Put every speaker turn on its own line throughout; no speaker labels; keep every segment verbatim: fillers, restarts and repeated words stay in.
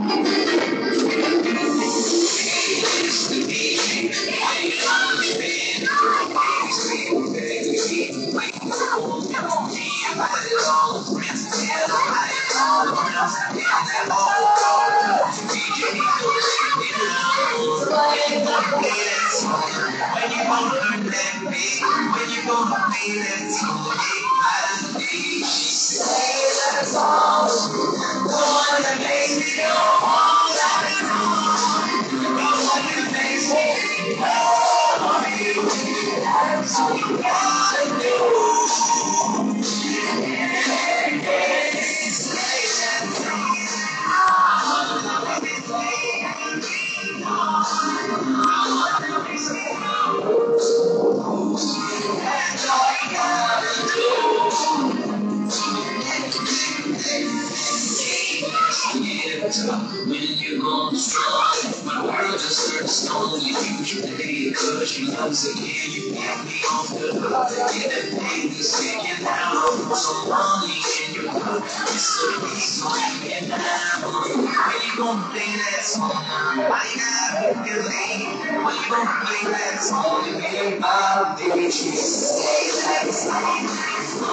When you go strong, my world just turned stone. You use your day, cause you love again. You get me off the hook. Get that pain, you sticking out for so long. You in your hook. It's the reason why you get down. When you gonna play that song? Why you gotta be late? When you gonna play that song? You get my baby. Stay like song.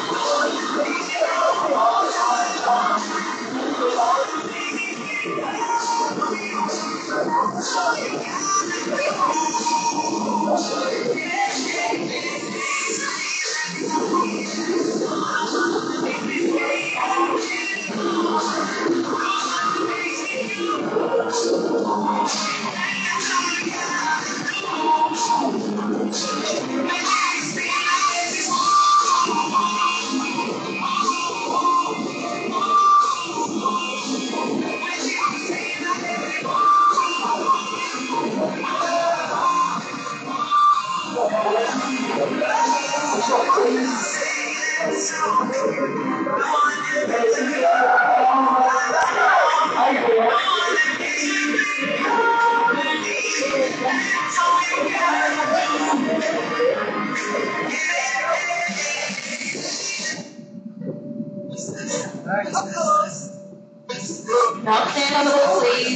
Now stand on the wall, please.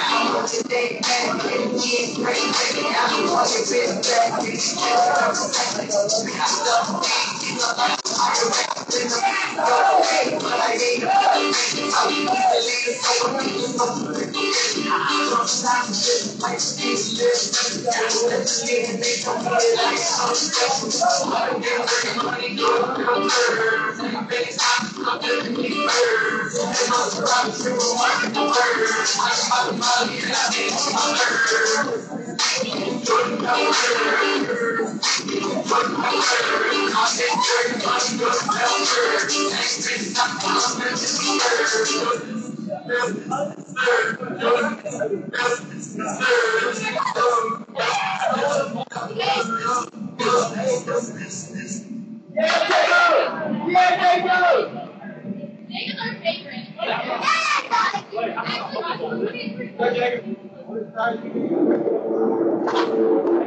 Yeah,